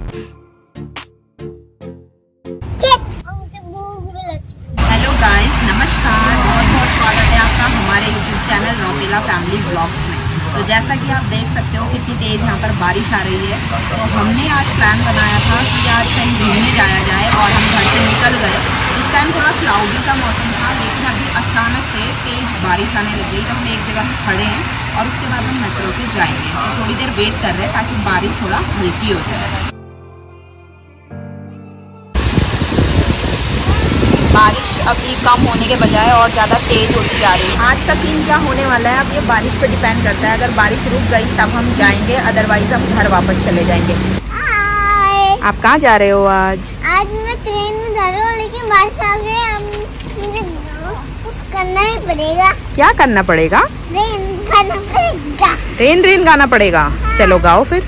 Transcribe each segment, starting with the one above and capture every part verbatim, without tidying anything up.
Hello guys, नमस्कार। बहुत बहुत स्वागत है आपका हमारे YouTube channel Rautela family blogs में। तो जैसा कि आप देख सकते हो कितनी तेज़ यहाँ पर बारिश आ रही है। तो हमने आज प्लान बनाया था कि आज कहीं घूमने जाया जाए और हम घर से निकल गए। उस टाइम थोड़ा क्लाउडी सा मौसम था, लेकिन अभी अचानक से तेज़ बारिश आने लगी। तो हम एक जगह खड़े हैं और उसके बाद हम मेट्रो से जाएंगे। तो थोड़ी देर वेट कर रहे हैं ताकि बारिश थोड़ा हल्की हो जाए। बारिश अभी कम होने के बजाय और ज़्यादा तेज़ होती जा रही है। आज का सीन क्या होने वाला है अब ये बारिश पे डिपेंड करता है। अगर बारिश रुक गई तब हम जाएंगे, अदरवाइज हम घर वापस चले जाएंगे। आप कहाँ जा रहे हो आज? आज मैं ट्रेन में जा रही हूँ, लेकिन बारिश आ गई। अब मुझे कुछ करना ही पड़ेगा। क्या करना पड़ेगा? ट्रेन गाना पड़ेगा। ट्रेन ट्रेन गाना पड़ेगा। हाँ। चलो गाओ फिर।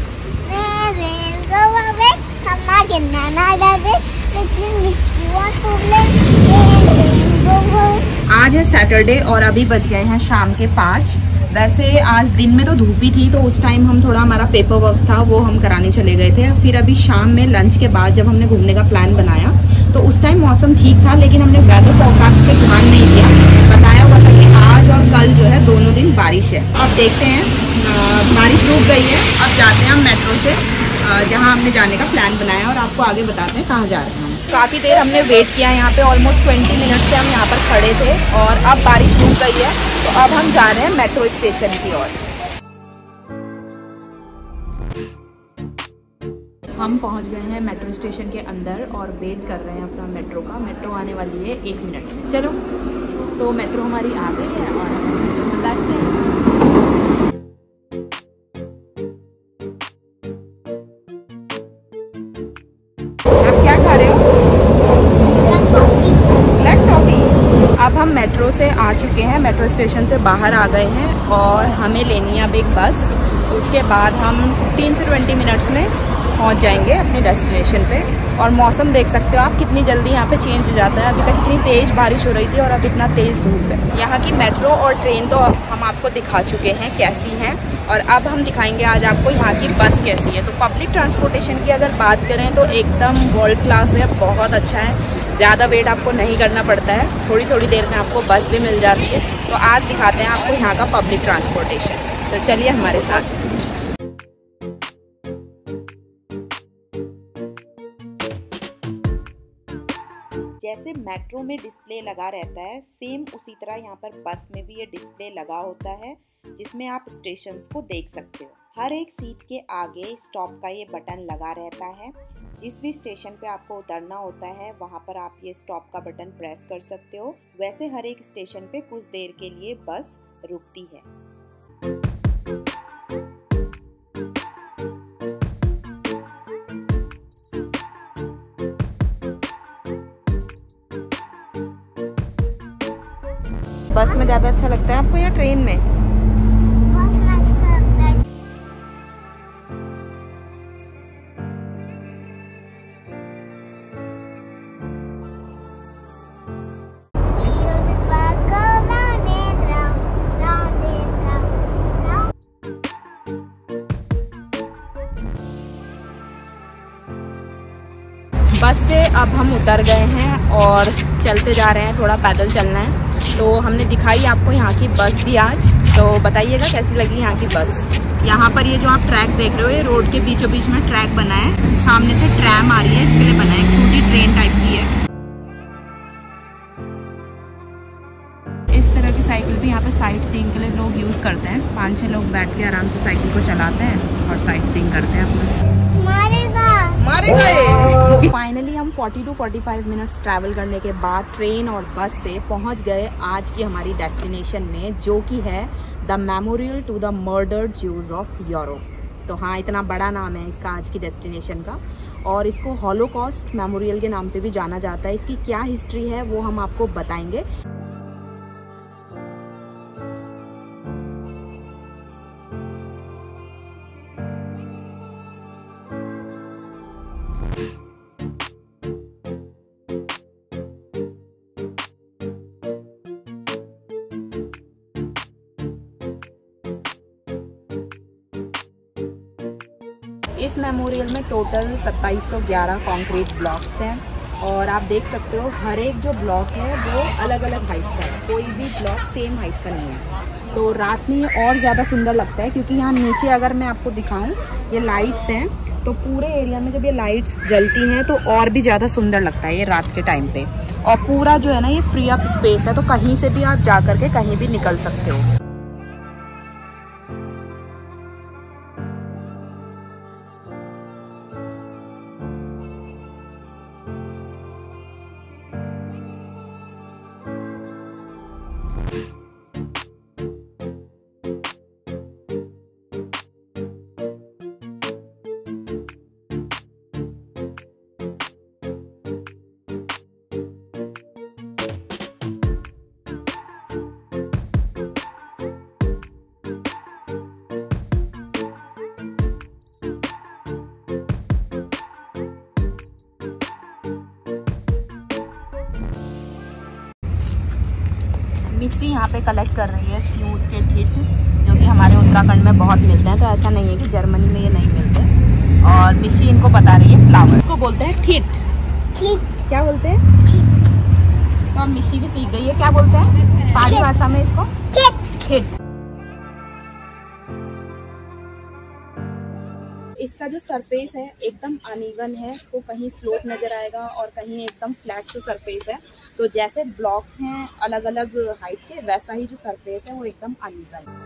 आज है सैटरडे और अभी बज गए हैं शाम के पाँच। वैसे आज दिन में तो धूप ही थी, तो उस टाइम हम थोड़ा हमारा पेपर वर्क था वो हम कराने चले गए थे। फिर अभी शाम में लंच के बाद जब हमने घूमने का प्लान बनाया तो उस टाइम मौसम ठीक था, लेकिन हमने वेदर फोरकास्ट पे ध्यान नहीं दिया। बताया हुआ था कि आज और कल जो है दोनों दिन बारिश है। अब देखते हैं, बारिश रुक गई है। अब जाते हैं हम मेट्रो से जहाँ हमने जाने का प्लान बनाया और आपको आगे बताते हैं कहाँ जा रहे हैं हम। काफ़ी देर हमने वेट किया यहाँ पे, ऑलमोस्ट ट्वेंटी मिनट से हम यहाँ पर खड़े थे और अब बारिश रुक गई है। तो अब हम जा रहे हैं मेट्रो स्टेशन की ओर। हम पहुँच गए हैं मेट्रो स्टेशन के अंदर और वेट कर रहे हैं अपना मेट्रो का। मेट्रो आने वाली है एक मिनट में। चलो, तो मेट्रो हमारी आ गई है और हम मेट्रो में बैठते हैं। क्या खा रहे हो? Black toffee. Black toffee. अब हम मेट्रो से आ चुके हैं, मेट्रो स्टेशन से बाहर आ गए हैं और हमें लेनी है अब एक बस। उसके बाद हम फिफ्टीन से ट्वेंटी मिनट्स में पहुंच जाएंगे अपने डेस्टिनेशन पे। और मौसम देख सकते हो आप कितनी जल्दी यहाँ पे चेंज हो जाता है। अभी तक इतनी तेज़ बारिश हो रही थी और अब इतना तेज़ धूप है। यहाँ की मेट्रो और ट्रेन तो हम आपको दिखा चुके हैं कैसी हैं, और अब हम दिखाएंगे आज आपको यहाँ की बस कैसी है। तो पब्लिक ट्रांसपोर्टेशन की अगर बात करें तो एकदम वर्ल्ड क्लास है, बहुत अच्छा है। ज़्यादा वेट आपको नहीं करना पड़ता है, थोड़ी थोड़ी देर में आपको बस भी मिल जाती है। तो आज दिखाते हैं आपको यहाँ का पब्लिक ट्रांसपोर्टेशन। तो चलिए हमारे साथ। जैसे मेट्रो में डिस्प्ले लगा रहता है, सेम उसी तरह यहाँ पर बस में भी ये डिस्प्ले लगा होता है, जिसमें आप स्टेशंस को देख सकते हो। हर एक सीट के आगे स्टॉप का ये बटन लगा रहता है। जिस भी स्टेशन पे आपको उतरना होता है वहाँ पर आप ये स्टॉप का बटन प्रेस कर सकते हो। वैसे हर एक स्टेशन पे कुछ देर के लिए बस रुकती है। बस में ज़्यादा अच्छा लगता है आपको या ट्रेन में? बस में अच्छा लगता है। बस से अब हम उतर गए हैं और चलते जा रहे हैं, थोड़ा पैदल चलना है। तो हमने दिखाई आपको यहाँ की बस भी आज, तो बताइएगा कैसी लगी यहाँ की बस। यहाँ पर ये जो आप ट्रैक देख रहे हो, ये रोड के बीचों बीच में ट्रैक बना है। सामने से ट्रैम आ रही है, इसके लिए बना है, एक छोटी ट्रेन टाइप की है। इस तरह की साइकिल भी यहाँ पे साइट सीइंग के लिए लोग यूज़ करते हैं। पाँच छः लोग बैठ के आराम से साइकिल को चलाते हैं और साइट सीइंग करते हैं अपना। फाइनली हम forty to forty five minutes travel करने के बाद ट्रेन और बस से पहुंच गए आज की हमारी डेस्टिनेशन में, जो कि है the memorial to the murdered Jews of Europe. तो हाँ, इतना बड़ा नाम है इसका आज की डेस्टिनेशन का, और इसको हॉलोकॉस्ट मेमोरियल के नाम से भी जाना जाता है। इसकी क्या हिस्ट्री है वो हम आपको बताएंगे। इस मेमोरियल में टोटल सत्ताईस सौ ग्यारह कॉन्क्रीट ब्लॉक्स हैं और आप देख सकते हो हर एक जो ब्लॉक है वो अलग अलग हाइट का है, कोई भी ब्लॉक सेम हाइट का नहीं है। तो रात में और ज़्यादा सुंदर लगता है क्योंकि यहाँ नीचे अगर मैं आपको दिखाऊं ये लाइट्स हैं, तो पूरे एरिया में जब ये लाइट्स जलती हैं तो और भी ज़्यादा सुंदर लगता है ये रात के टाइम पे। और पूरा जो है ना ये फ्री अप स्पेस है, तो कहीं से भी आप जा करके कहीं भी निकल सकते हो। मिस्सी यहाँ पे कलेक्ट कर रही है स्यूत के ठिट, जो कि हमारे उत्तराखंड में बहुत मिलते हैं, तो ऐसा नहीं है कि जर्मनी में ये नहीं मिलते। और मिस्सी इनको बता रही है फ्लावर, इसको बोलते हैं ठिट। ठीक। क्या बोलते हैं? ठिट। तो अब मिस्सी भी सीख गई है, क्या बोलते हैं पहाड़ी भाषा में इसको? ठिट। ठिट। इसका जो सरफेस है एकदम अनइवन है, तो कहीं स्लोप नज़र आएगा और कहीं एकदम फ्लैट से सरफेस है। तो जैसे ब्लॉक्स हैं अलग अलग हाइट के, वैसा ही जो सरफेस है वो एकदम अनइवन है।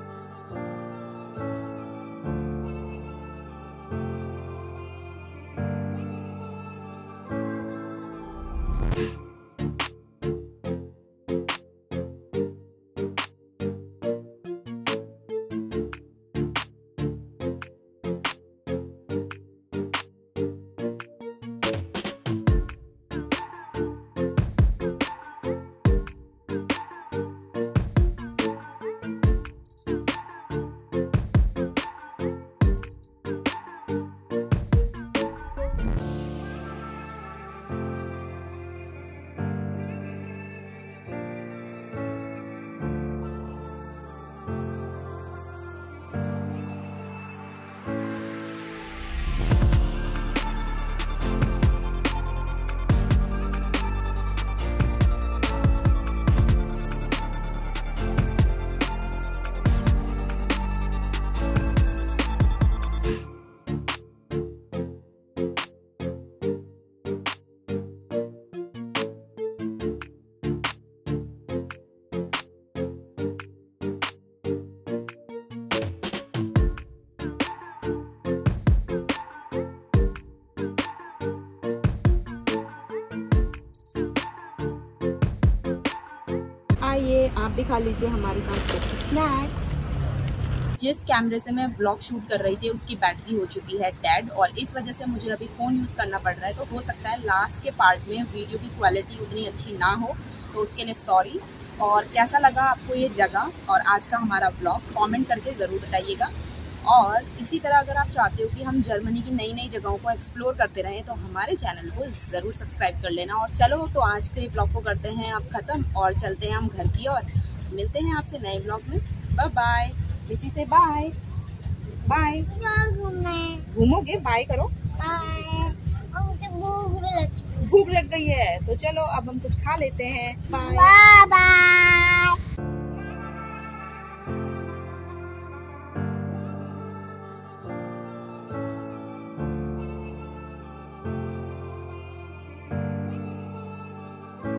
आइए आप भी खा लीजिए हमारे साथ स्नैक्स। जिस कैमरे से मैं व्लॉग शूट कर रही थी उसकी बैटरी हो चुकी है डेड, और इस वजह से मुझे अभी फ़ोन यूज़ करना पड़ रहा है। तो हो सकता है लास्ट के पार्ट में वीडियो की क्वालिटी उतनी अच्छी ना हो, तो उसके लिए सॉरी। और कैसा लगा आपको ये जगह और आज का हमारा व्लॉग, कमेंट करके ज़रूर बताइएगा। और इसी तरह अगर आप चाहते हो कि हम जर्मनी की नई नई जगहों को एक्सप्लोर करते रहें तो हमारे चैनल को ज़रूर सब्सक्राइब कर लेना। और चलो तो आज के व्लॉग को करते हैं अब ख़त्म और चलते हैं हम घर की ओर। मिलते हैं आपसे नए व्लॉग में। Bye bye. इसी से बाय बाय। घूमोगे? बाय करो। बाय। मुझे भूख लग भूख लग गई है तो चलो अब हम कुछ खा लेते हैं। Bye bye.